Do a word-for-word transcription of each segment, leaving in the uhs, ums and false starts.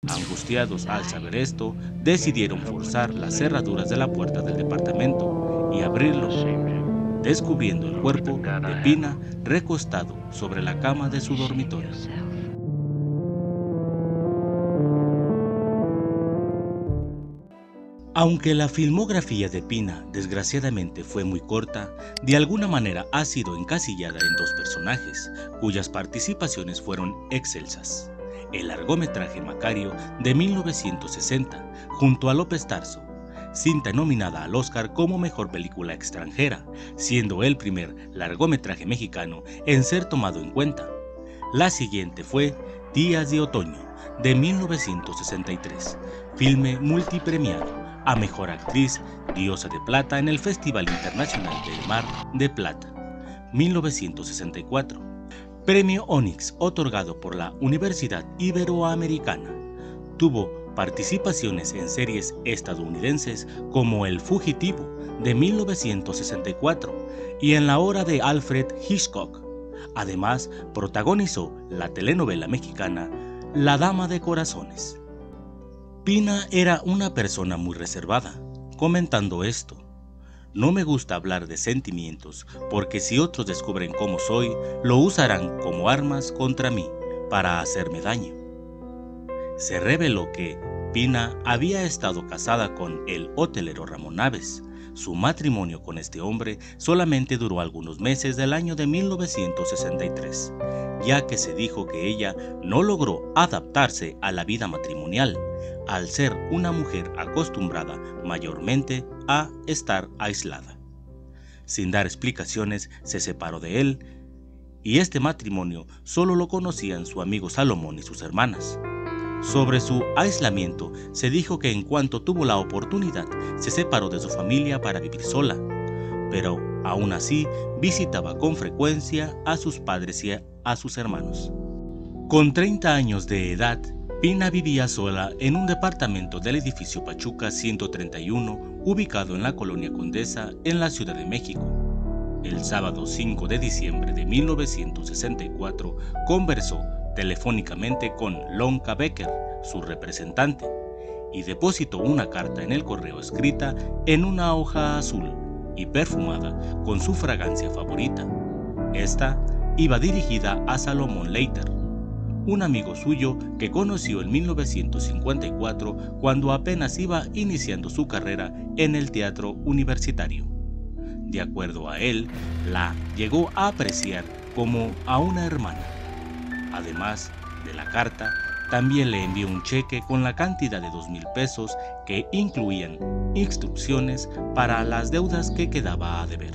Angustiados al saber esto, decidieron forzar las cerraduras de la puerta del departamento y abrirlo, descubriendo el cuerpo de Pina recostado sobre la cama de su dormitorio. Aunque la filmografía de Pina desgraciadamente fue muy corta, de alguna manera ha sido encasillada en dos personajes, cuyas participaciones fueron excelsas. El largometraje Macario de mil novecientos sesenta, junto a López Tarso, cinta nominada al Oscar como Mejor Película Extranjera, siendo el primer largometraje mexicano en ser tomado en cuenta. La siguiente fue Días de Otoño, de mil novecientos sesenta y tres, filme multipremiado a Mejor Actriz Diosa de Plata en el Festival Internacional del Mar de Plata, mil novecientos sesenta y cuatro. Premio Onix otorgado por la Universidad Iberoamericana. Tuvo participaciones en series estadounidenses como El Fugitivo de mil novecientos sesenta y cuatro y en La Hora de Alfred Hitchcock. Además, protagonizó la telenovela mexicana La Dama de Corazones. Pina era una persona muy reservada, comentando esto: no me gusta hablar de sentimientos porque si otros descubren cómo soy, lo usarán como armas contra mí para hacerme daño. Se reveló que Pina había estado casada con el hotelero Ramón Naves. Su matrimonio con este hombre solamente duró algunos meses del año de mil novecientos sesenta y tres, ya que se dijo que ella no logró adaptarse a la vida matrimonial, al ser una mujer acostumbrada mayormente a estar aislada. Sin dar explicaciones, se separó de él, y este matrimonio solo lo conocían su amigo Salomón y sus hermanas. Sobre su aislamiento, se dijo que en cuanto tuvo la oportunidad, se separó de su familia para vivir sola, pero aún así visitaba con frecuencia a sus padres y a sus hermanos. Con treinta años de edad, Pina vivía sola en un departamento del edificio Pachuca ciento treinta y uno, ubicado en la colonia Condesa, en la Ciudad de México. El sábado cinco de diciembre de mil novecientos sesenta y cuatro conversó telefónicamente con Lonka Becker, su representante, y depositó una carta en el correo escrita en una hoja azul y perfumada con su fragancia favorita. Esta iba dirigida a Salomón Leiter, un amigo suyo que conoció en mil novecientos cincuenta y cuatro cuando apenas iba iniciando su carrera en el teatro universitario. De acuerdo a él, la llegó a apreciar como a una hermana. Además de la carta, también le envió un cheque con la cantidad de dos mil pesos que incluían instrucciones para las deudas que quedaba a deber.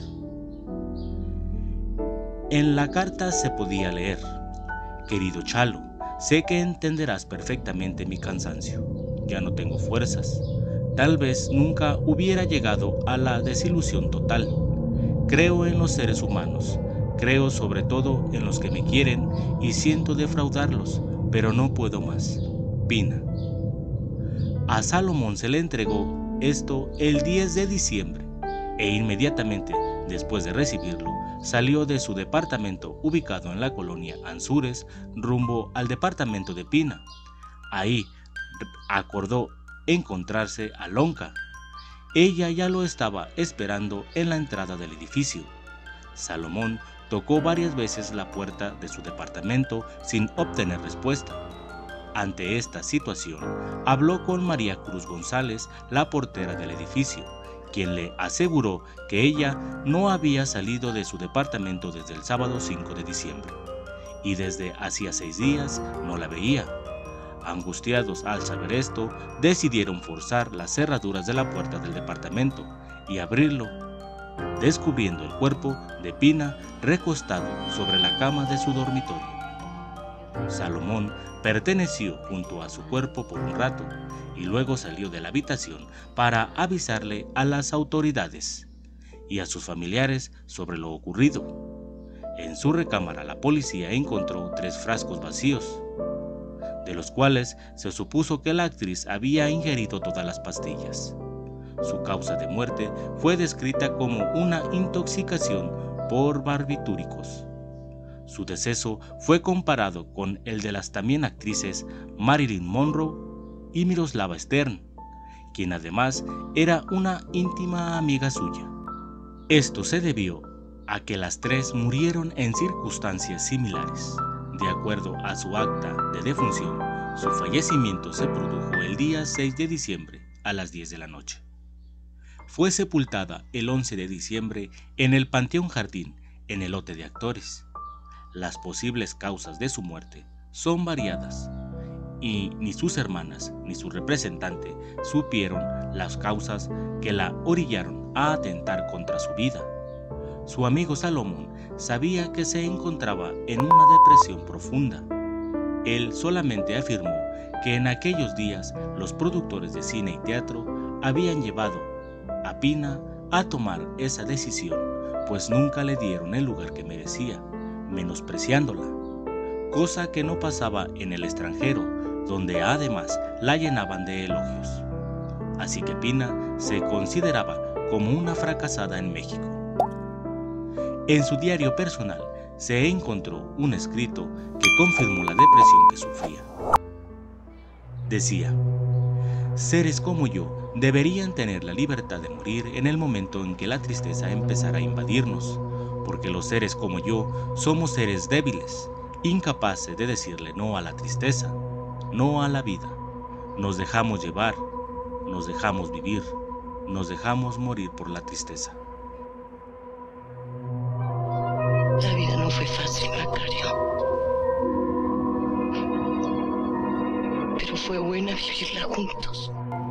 En la carta se podía leer: querido Chalo, sé que entenderás perfectamente mi cansancio. Ya no tengo fuerzas. Tal vez nunca hubiera llegado a la desilusión total. Creo en los seres humanos. Creo sobre todo en los que me quieren y siento defraudarlos, pero no puedo más. Pina. A Salomón se le entregó esto el diez de diciembre e inmediatamente después de recibirlo salió de su departamento ubicado en la colonia Anzures rumbo al departamento de Pina. Ahí acordó encontrarse a Lonka. Ella ya lo estaba esperando en la entrada del edificio. Salomón tocó varias veces la puerta de su departamento sin obtener respuesta. Ante esta situación, habló con María Cruz González, la portera del edificio, quien le aseguró que ella no había salido de su departamento desde el sábado cinco de diciembre, y desde hacía seis días no la veía. Angustiados al saber esto, decidieron forzar las cerraduras de la puerta del departamento y abrirlo, descubriendo el cuerpo de Pina recostado sobre la cama de su dormitorio. Salomón perteneció junto a su cuerpo por un rato y luego salió de la habitación para avisarle a las autoridades y a sus familiares sobre lo ocurrido. En su recámara la policía encontró tres frascos vacíos, de los cuales se supuso que la actriz había ingerido todas las pastillas. Su causa de muerte fue descrita como una intoxicación por barbitúricos. Su deceso fue comparado con el de las también actrices Marilyn Monroe y Miroslava Stern, quien además era una íntima amiga suya. Esto se debió a que las tres murieron en circunstancias similares. De acuerdo a su acta de defunción, su fallecimiento se produjo el día seis de diciembre a las diez de la noche. Fue sepultada el once de diciembre en el Panteón Jardín, en el lote de actores. Las posibles causas de su muerte son variadas, y ni sus hermanas ni su representante supieron las causas que la orillaron a atentar contra su vida. Su amigo Salomón sabía que se encontraba en una depresión profunda. Él solamente afirmó que en aquellos días los productores de cine y teatro habían llevado a Pina a tomar esa decisión, pues nunca le dieron el lugar que merecía, menospreciándola, cosa que no pasaba en el extranjero, donde además la llenaban de elogios. Así que Pina se consideraba como una fracasada en México. En su diario personal se encontró un escrito que confirmó la depresión que sufría. Decía: seres como yo deberían tener la libertad de morir en el momento en que la tristeza empezara a invadirnos, porque los seres como yo somos seres débiles, incapaces de decirle no a la tristeza, no a la vida. Nos dejamos llevar, nos dejamos vivir, nos dejamos morir por la tristeza. La vida no fue fácil, Macario. Pero fue buena vivirla juntos.